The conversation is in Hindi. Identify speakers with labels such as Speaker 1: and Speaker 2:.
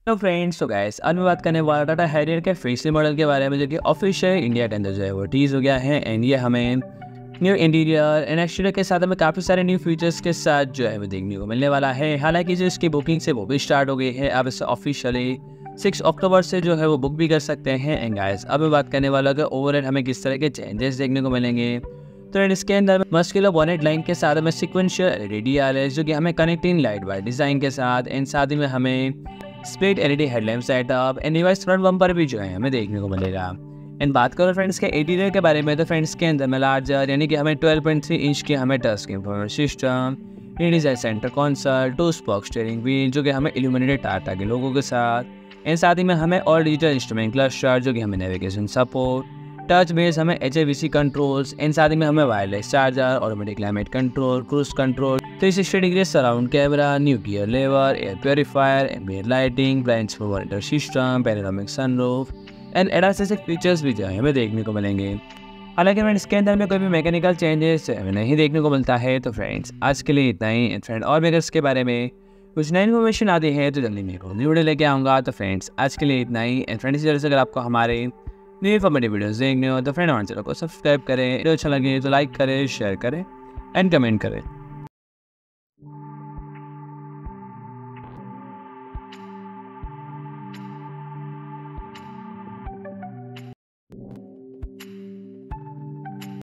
Speaker 1: तो फ्रेंड्स तो गाइस आज मैं बात करने वाला टाटा हैरियर के फेसली मॉडल के बारे में, जो कि ऑफिशियल इंडिया के अंदर जो है वो टीज हो गया है। एंड ये हमें न्यू इंटीरियर एंड एक्सटीरियर के साथ हमें काफ़ी सारे न्यू फीचर्स के साथ जो है वो देखने को मिलने वाला है। हालांकि जो इसकी बुकिंग से वो भी स्टार्ट हो गई है, अब इसे ऑफिशियली 6 अक्टूबर से जो है वो बुक भी कर सकते हैं। एंड गाइस अब मैं बात करने वाला कि ओवरऑल हमें किस तरह के चेंजेस देखने को मिलेंगे। तो इसके अंदर मस्कुलर बॉनेट लाइन के साथ हमें सिक्वेंशियल एलईडी आ रहा है, जो कि हमें कनेक्टिंग लाइट वाइट डिज़ाइन के साथ एंड साथ ही में हमें split LED headlamp setup and device front bumper भी जो है हमें देखने को मिलेगा। एंड बात करो फ्रेंड्स के इंटीरियर के बारे में, तो फ्रेंड्स के अंदर में लार्जर यानी कि हमें 12.3 इंच की हमें touch screen information system, design centre console, 2 spoke steering wheel जो कि हमें इल्यूमिनेटेड टाटा के लोगों के साथ, एंड साथ ही में हमें और डिजिटल इंस्ट्रूमेंट क्लस्टर जो कि हमें नेविगेशन सपोर्ट, टच बेस हमें HVAC कंट्रोल्स, एंड साथ ही में हमें wireless charger, automatic climate control, cruise control, 360 degree surround camera, new gear lever, air purifier, ambient lighting, blind spot monitor system, panoramic sunroof and advance जैसे फीचर्स भी जो है हमें देखने को मिलेंगे। हालांकि फ्रेंड्स इसके अंदर में कोई भी मैकेनिकल चेंजेस हमें नहीं देखने को मिलता है। तो फ्रेंड्स आज के लिए इतना ही। फ्रेंड और मेरे इसके बारे में कुछ नई इन्फॉर्मेशन आती है तो जल्दी मेरे को वीडियो लेके आऊँगा। तो फ्रेंड्स आज के लिए इतना ही। एंड फ्रेंड्स इस तरह से अगर आपको हमारे न्यू इन्फॉर्मेटिव वीडियोस देखने हो तो फ्रेंड हमारे चैनल को सब्सक्राइब करें। वीडियो अच्छा लगे तो लाइक करें, शेयर करें एंड कमेंट करें।